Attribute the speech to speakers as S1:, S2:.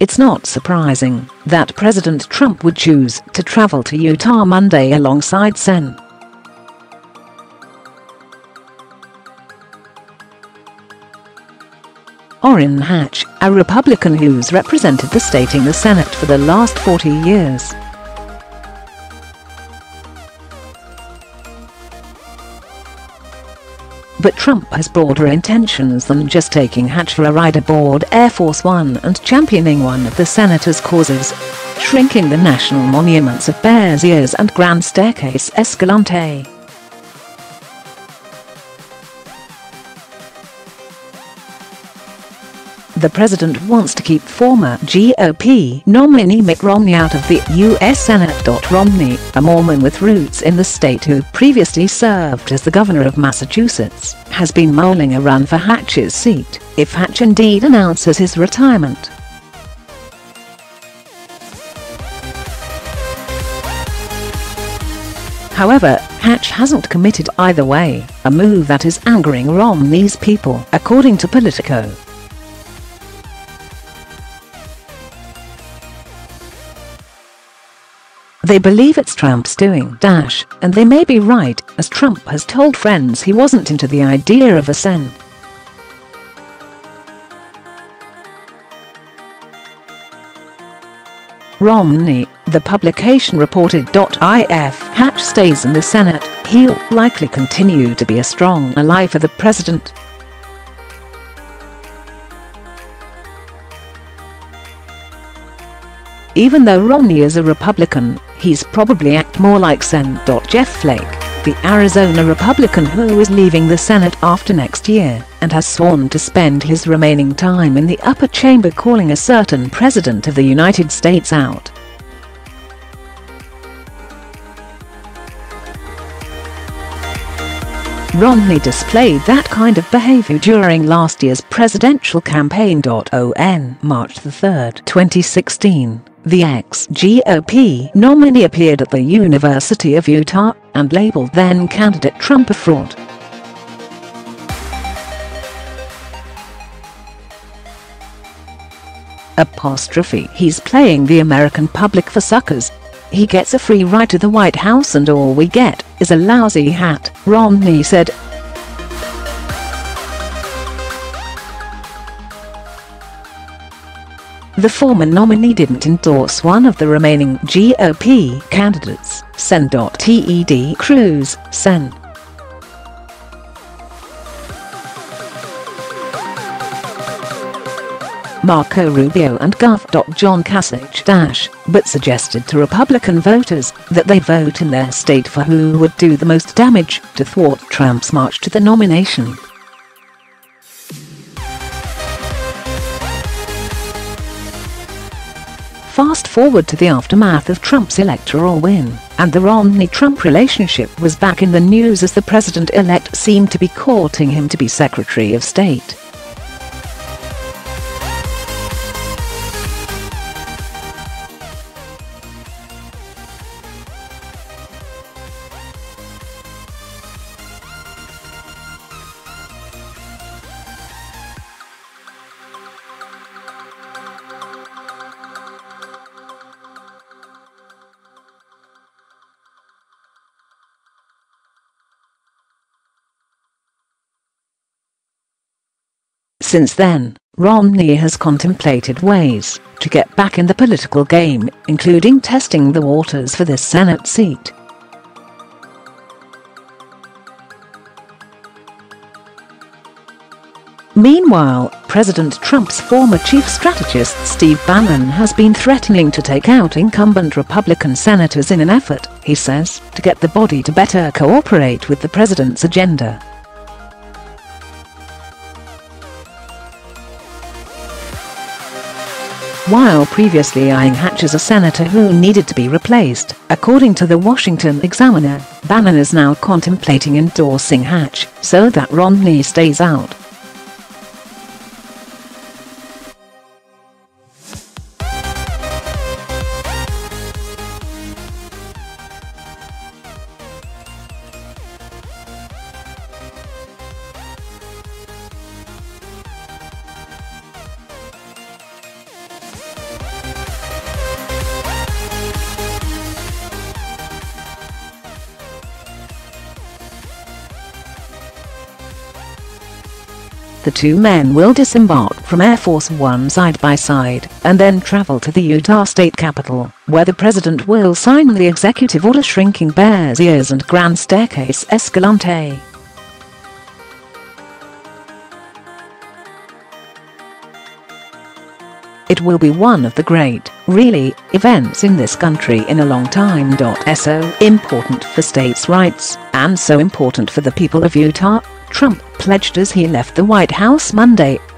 S1: It's not surprising that President Trump would choose to travel to Utah Monday alongside Sen.Orrin Hatch, a Republican who's represented the state in the Senate for the last 40 years. But Trump has broader intentions than just taking Hatch for a ride aboard Air Force One and championing one of the senator's causes: shrinking the national monuments of Bears Ears and Grand Staircase Escalante. The president wants to keep former GOP nominee Mitt Romney out of the U.S. Senate.Romney, a Mormon with roots in the state who previously served as the governor of Massachusetts, has been mulling a run for Hatch's seat if Hatch indeed announces his retirement. However, Hatch hasn't committed either way, a move that is angering Romney's people, according to Politico. They believe it's Trump's doing, and they may be right, as Trump has told friends he wasn't into the idea of a Sen.Romney, the publication reported.If Hatch stays in the Senate, he'll likely continue to be a strong ally for the president. Even though Romney is a Republican, he's probably act more like Sen.Jeff Flake, the Arizona Republican who is leaving the Senate after next year, and has sworn to spend his remaining time in the upper chamber calling a certain president of the United States out. Romney displayed that kind of behavior during last year's presidential campaign.On March 3, 2016. The ex-GOP nominee appeared at the University of Utah and labeled then-candidate Trump a fraud. He's playing the American public for suckers. He gets a free ride to the White House and all we get is a lousy hat, Romney said. The former nominee didn't endorse one of the remaining GOP candidates, Sen.Ted Cruz, Sen.Marco Rubio and Gov.John but suggested to Republican voters that they vote in their state for who would do the most damage to thwart Trump's march to the nomination. Fast forward to the aftermath of Trump's electoral win, and the Romney-Trump relationship was back in the news as the president-elect seemed to be courting him to be Secretary of State. Since then, Romney has contemplated ways to get back in the political game, including testing the waters for this Senate seat. Meanwhile, President Trump's former Chief Strategist Steve Bannon has been threatening to take out incumbent Republican senators in an effort, he says, to get the body to better cooperate with the president's agenda. While previously eyeing Hatch as a senator who needed to be replaced, according to the Washington Examiner, Bannon is now contemplating endorsing Hatch so that Romney stays out. The two men will disembark from Air Force One side by side, and then travel to the Utah state capitol, where the president will sign the executive order shrinking Bears Ears and Grand Staircase Escalante. It will be one of the great, really, events in this country in a long time. So important for states' rights, and so important for the people of Utah, Trump pledged as he left the White House Monday.